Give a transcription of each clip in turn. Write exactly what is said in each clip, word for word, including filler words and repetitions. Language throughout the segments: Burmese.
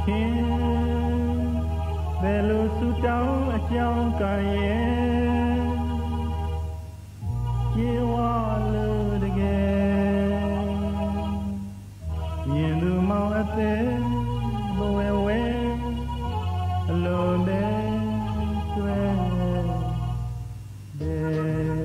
ခင်ဘယ်လိုဆူတောင်းအကြောင်းကရဲ့ပြေဝလို့တကယ်ရင်လူမောင်အသေးဘဝဝဲအလိုနဲ့ဆွဲတဲ့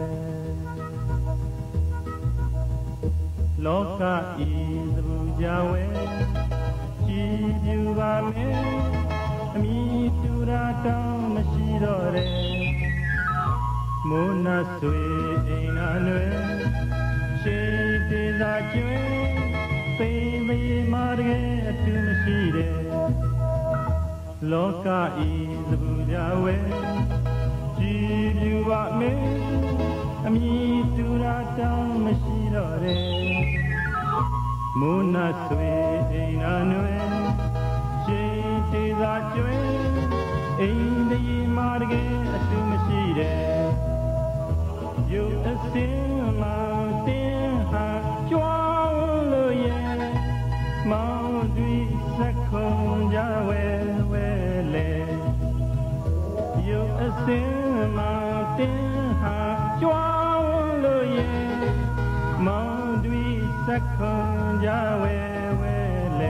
လောကဤသဘူကြဝဲကြည်ပြူပါမယ်အမိတူရာတောင်းမရှိတော့တဲ့မိုးနာဆွေအိမ်နာနွယ်ရှိတေသာကျွဲသိမေးမာတကယ်အတူမရှိတဲ့လောကဤသဘူကြဝဲကြည်ပြူပါမယ်အမိတူရာတောင်းမရှိတော့တဲ့မိုးနာဆွေအိမ်နာနွယ်ရှိတေသာကျွဲအိမ်တည်းမာတကယ်အတူမရှိတဲ့ရုပ်အစင်းမောင်တင်းဟာကြွားလို့ရဲ့မောင်တွေ့စက်ခုံကြဝဲဝဲလေရုပ်အစင်းမောင်တင်းဟာကြွားလို့ရဲ့မောင်တွေ့စက်ခုံကြဝဲဝဲလေ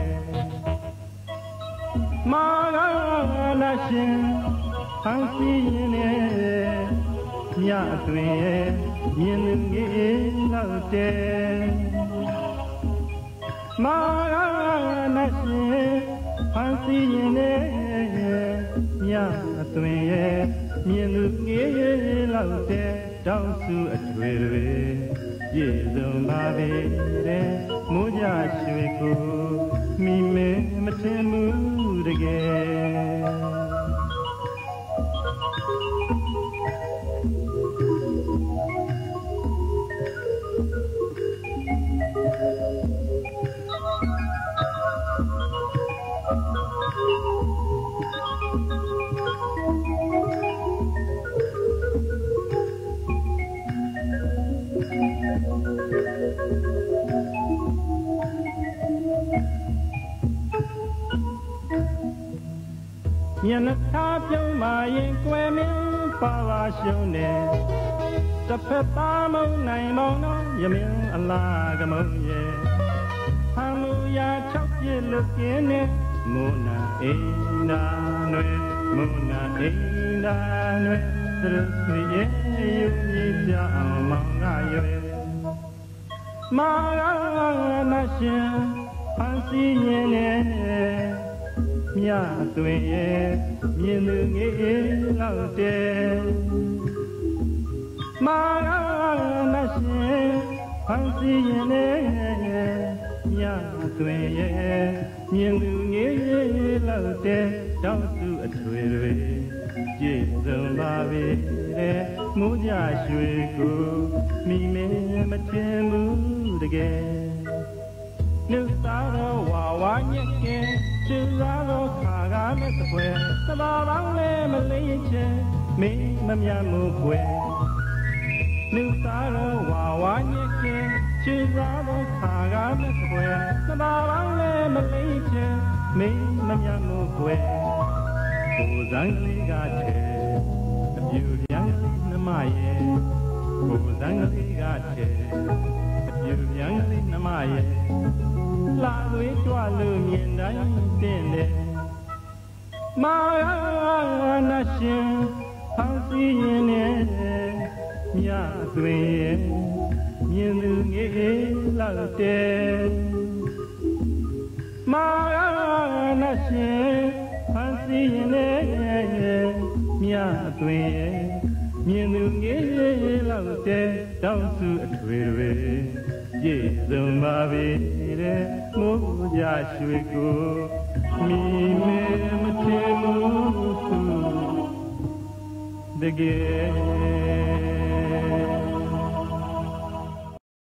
မာကလာရှင်ဖန်စီရင်နဲ့မြအသွင်ရဲ့မြင်လူကြီးလောက်တဲ့မာကလာရှင်ဖန်စီရင်နဲ့မြအသွင်ရဲ့မြင်လူကြီးလောက်တဲ့တောင်းစုအထွေတွေပြည့်စုံပါပေတဲ့မိုးကြရွှေကိုမိမဲမထင်ဘူးတကယ်ညနေသားပြုံးမာရင်ကွယ်မင်းပါပါရှုံးတယ်တစ်ဖက်သားမုံနိုင်မောင်တော့ရမင်းအလားကမုံရဲ့ဟန်လူရာ၆ပြည့်လွတ်ကင်းနဲ့မိုးနာအိမ်နာနွယ်မိုးနာအိမ်နာနွယ်သူတို့ရဲ့ယူကြီးကြအောင်မောင်ကရွယ်မာရနာရှင်ဖန်စီရင်နဲ့မြအသွင်ရဲ့မြင်သူငယ်လောက်တဲ့မာရနာရှင်ဖန်စီရင်နဲ့မြအသွင်ရဲ့မြင်သူငယ်လောက်တဲ့တောင်းစုအထွေတွေပြည့်စုံပါပေတဲ့မိုးကြရွှေကိုမိမဲမထင်ဘူးတကယ်နှုတ်သားတော့ဝါဝါညက်ကဲကျူသားတော့ခါကားမဲ့သပွဲသဘာဝလည်းမလေးချင်မင်းမမြတ်မှုခွဲနှုတ်သားတော့ဝါဝါညက်ကဲကျူသားတော့ခါကားမဲ့သပွဲသဘာဝလည်းမလေးချင်မင်းမမြတ်မှုခွဲကိုယ်စံလေးကတဲ့အပြူပြန်လေးနှမရဲ့ကိုယ်စံလေးကတဲ့အပြူပြန်လေးနှမရဲ့လာသွေးကြွလို့မြင်တိုင်းတင်တယ်မာနာရှင်ဖန်စီရင်နဲ့မြသွေးရဲ့မြင်သူငယ်လောက်တဲ့မာနာရှင်ဖန်စီရင်နဲ့မြသွေးရဲ့မြင်သူငယ်လောက်တဲ့တောင်းစုအထွေတွေပြည့်စုံပါပေတဲ့မိုးကြရွှေကိုမိမဲမထင်ဘူးတကယ်